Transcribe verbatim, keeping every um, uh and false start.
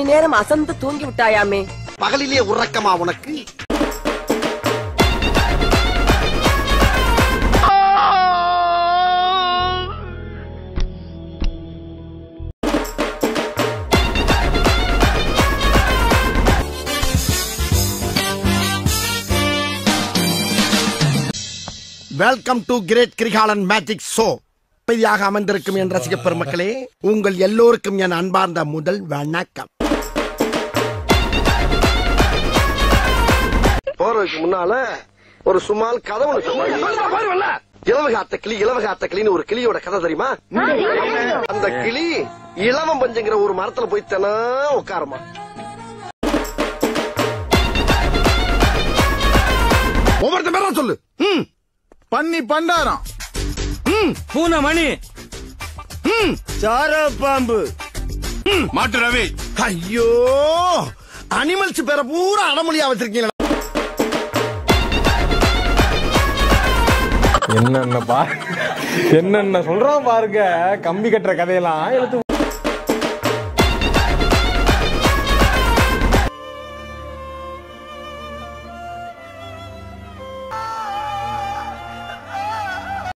நேரம் அசந்து தூங்கி விட்டாயாமே. பகலிலே உறக்கமா உனக்கு? Welcome to great Kirikalan magic show. பெரியாக அமர்ந்திருக்கும் என் ரசிக பெருமக்களே, உங்கள் எல்லோருக்கும் என் அன்பார்ந்த முதல் வணக்கம். போறதுக்கு முன்னால ஒரு சுமால் கதை இலவகாத்த கிளி இலவகாத்த கிளின்னு ஒரு கிளியோட கதை தெரியுமா? அந்த கிளி இளவம் பஞ்சுங்கிற ஒரு மரத்துல போய் தானே உட்காருமா. ஒவ்வொருத்த பேரா சொல்லு. பண்ணி பண்டாரம், பூனை மணி, சார பாம்பு, மாட்டு ரவி. ஐயோ, அனிமல்ஸ் பேர பூரா அடமொழியா வச்சிருக்கீங்க. என்னென்ன பா என்னென்ன சொல்றான் பாருங்க. கம்பி கட்டுற கதையெல்லாம் எழுத்து